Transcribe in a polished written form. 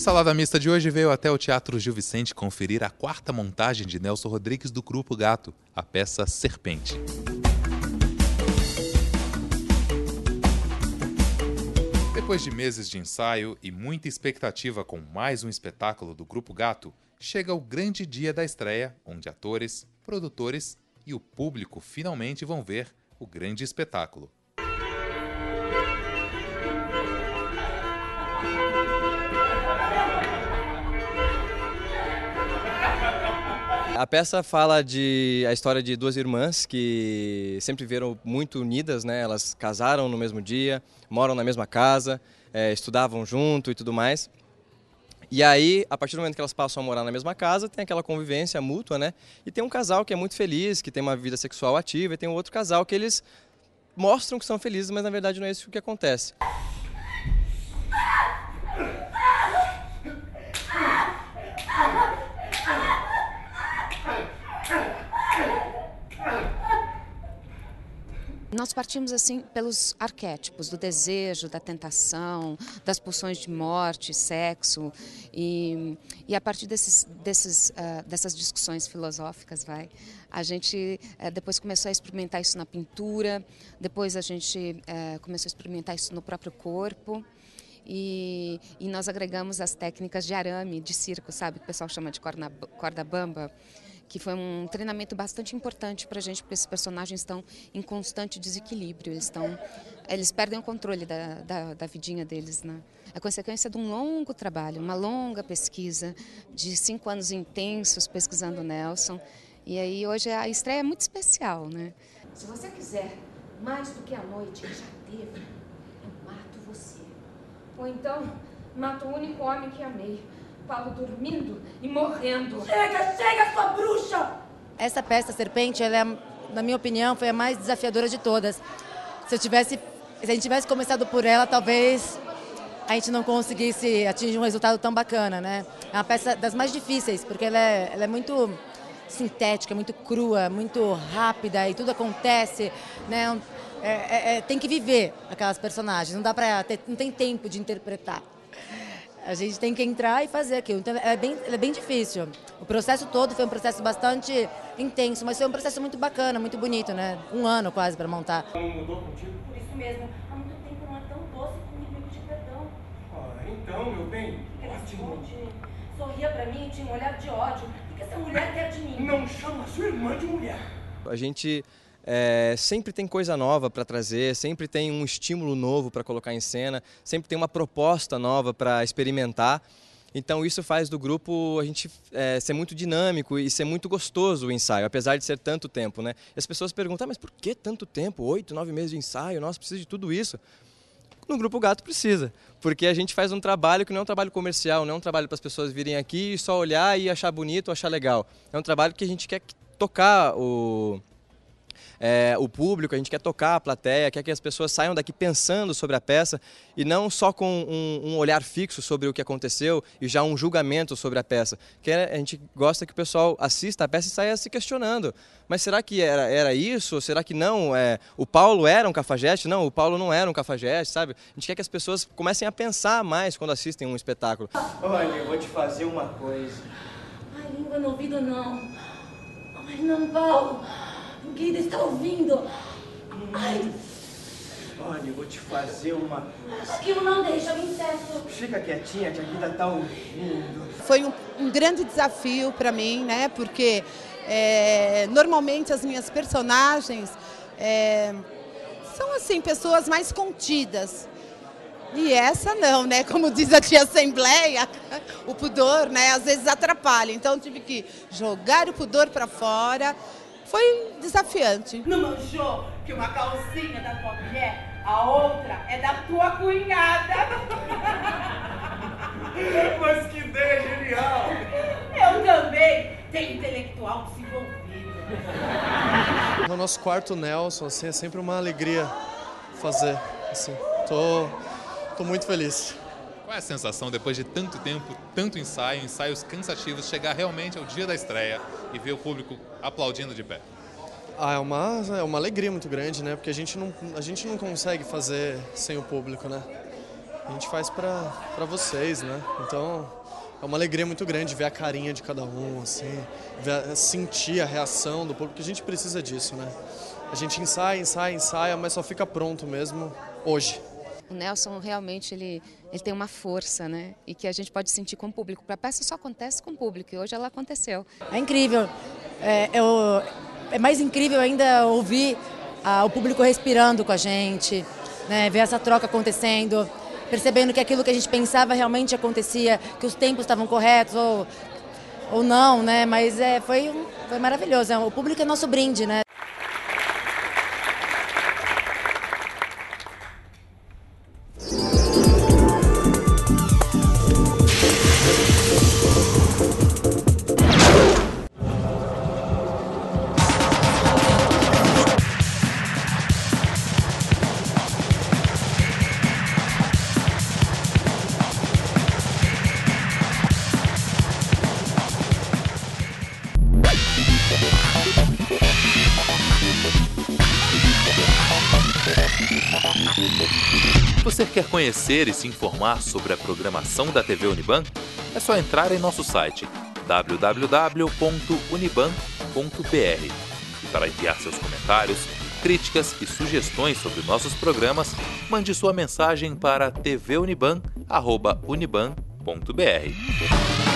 Salada Mista de hoje veio até o Teatro Gil Vicente conferir a quarta montagem de Nelson Rodrigues do Grupo Gato, a peça Serpente. Depois de meses de ensaio e muita expectativa com mais um espetáculo do Grupo Gato, chega o grande dia da estreia, onde atores, produtores e o público finalmente vão ver o grande espetáculo. A peça fala a história de duas irmãs que sempre viveram muito unidas, né? Elas casaram no mesmo dia, moram na mesma casa, estudavam junto e tudo mais. E aí, a partir do momento que elas passam a morar na mesma casa, tem aquela convivência mútua, né? E tem um casal que é muito feliz, que tem uma vida sexual ativa, e tem um outro casal que eles mostram que são felizes, mas na verdade não é isso que acontece. Nós partimos assim pelos arquétipos do desejo, da tentação, das pulsões de morte, sexo e a partir dessas discussões filosóficas, a gente depois começou a experimentar isso na pintura, depois a gente começou a experimentar isso no próprio corpo. E nós agregamos as técnicas de arame, de circo, sabe, que o pessoal chama de corda bamba, que foi um treinamento bastante importante para a gente, porque esses personagens estão em constante desequilíbrio, eles perdem o controle da vidinha deles, né? É consequência de um longo trabalho, uma longa pesquisa, de 5 anos intensos pesquisando o Nelson, e aí hoje a estreia é muito especial, né? Se você quiser mais do que a noite que já teve, eu mato você. Ou então, mato o único homem que amei. Paulo dormindo e morrendo. Chega, sua bruxa! Essa peça, Serpente, na minha opinião, foi a mais desafiadora de todas. Se a gente tivesse começado por ela, talvez a gente não conseguisse atingir um resultado tão bacana, né? É uma peça das mais difíceis, porque ela é muito sintética, muito crua, muito rápida e tudo acontece, né? Tem que viver aquelas personagens, não tem tempo de interpretar. A gente tem que entrar e fazer aquilo. Então, ela é bem difícil. O processo todo foi um processo bastante intenso, mas foi um processo muito bacana, muito bonito, né? 1 ano quase para montar. Não mudou contigo? Por isso mesmo. Há muito tempo não é tão doce comigo e pedir perdão. Então, meu bem, ótimo. Sorria pra mim e tinha um olhar de ódio. O que essa mulher quer de mim? Não chama sua irmã de mulher. A gente sempre tem coisa nova para trazer, sempre tem um estímulo novo para colocar em cena, sempre tem uma proposta nova para experimentar. Então isso faz do grupo a gente ser muito dinâmico e ser muito gostoso o ensaio, apesar de ser tanto tempo, né? E as pessoas perguntam, mas por que tanto tempo? 8, 9 meses de ensaio? Nossa, precisa de tudo isso. No Grupo Gato precisa, porque a gente faz um trabalho que não é um trabalho comercial, não é um trabalho para as pessoas virem aqui e só olhar e achar bonito ou achar legal. É um trabalho que a gente quer tocar o público, a gente quer tocar a plateia, quer que as pessoas saiam daqui pensando sobre a peça e não só com um olhar fixo sobre o que aconteceu e já um julgamento sobre a peça. A gente gosta que o pessoal assista a peça e saia se questionando. Mas será que era isso? Será que não? O Paulo era um cafajeste? Não, o Paulo não era um cafajeste, sabe? A gente quer que as pessoas comecem a pensar mais quando assistem um espetáculo. Olha, eu vou te fazer uma coisa. Ai, língua no ouvido não. Ai, não, Paulo. O Guido está ouvindo. Ai. Olha, eu vou te fazer uma coisa. Aquilo não deixa, eu incesto. Fica quietinha que a Guida tá ouvindo. Foi um grande desafio para mim, né? Porque normalmente as minhas personagens são assim, pessoas mais contidas. E essa não, né? Como diz a tia Assembleia, o pudor, né? Às vezes atrapalha. Então tive que jogar o pudor para fora. Foi desafiante. Não manjou que uma calcinha da tua mulher, a outra é da tua cunhada. Mas que ideia genial! Eu também tenho intelectual desenvolvido. No nosso quarto Nelson, assim, é sempre uma alegria fazer. Assim, tô muito feliz. Qual é a sensação depois de tanto tempo, tanto ensaio, ensaios cansativos, chegar realmente ao dia da estreia e ver o público aplaudindo de pé? É uma alegria muito grande, né? Porque a gente não consegue fazer sem o público, né? A gente faz para vocês, né? Então é uma alegria muito grande ver a carinha de cada um, assim, sentir a reação do público, porque a gente precisa disso, né? A gente ensaia, mas só fica pronto mesmo hoje. O Nelson realmente ele tem uma força, né? E que a gente pode sentir com o público. A peça só acontece com o público e hoje ela aconteceu. É incrível. É mais incrível ainda ouvir o público respirando com a gente, né? Ver essa troca acontecendo, percebendo que aquilo que a gente pensava realmente acontecia, que os tempos estavam corretos ou não, né? Mas foi maravilhoso. O público é nosso brinde, né? Você quer conhecer e se informar sobre a programação da TV Uniban? É só entrar em nosso site www.uniban.br e para enviar seus comentários, críticas e sugestões sobre nossos programas, mande sua mensagem para tvuniban@uniban.br.